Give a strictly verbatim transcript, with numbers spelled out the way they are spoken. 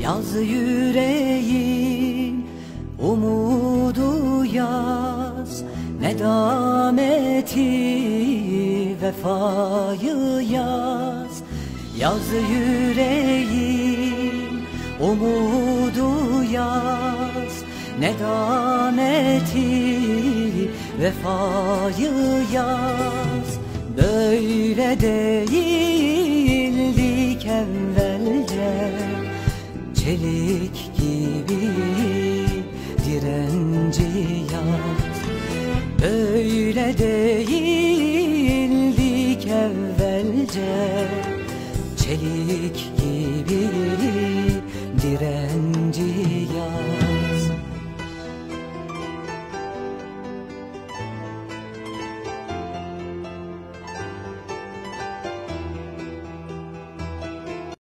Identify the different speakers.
Speaker 1: Yaz yüreğin umudu yaz, nedameti vefayı yaz. Yaz yüreğin umudu yaz, nedameti vefayı yaz. Böyle değildik evvelce, çelik gibi direnci yaz. Böyle değildik evvelce, çelik